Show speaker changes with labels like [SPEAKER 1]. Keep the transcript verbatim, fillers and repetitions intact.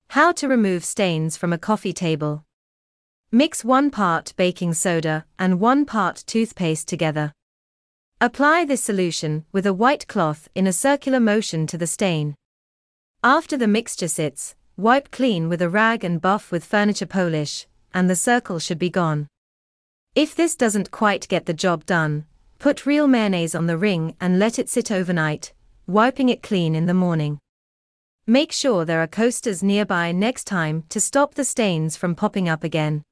[SPEAKER 1] How to remove stains from a coffee table. Mix one part baking soda and one part toothpaste together. Apply this solution with a white cloth in a circular motion to the stain. After the mixture sits, wipe clean with a rag and buff with furniture polish, and the circle should be gone. If this doesn't quite get the job done, put real mayonnaise on the ring and let it sit overnight, wiping it clean in the morning. Make sure there are coasters nearby next time to stop the stains from popping up again.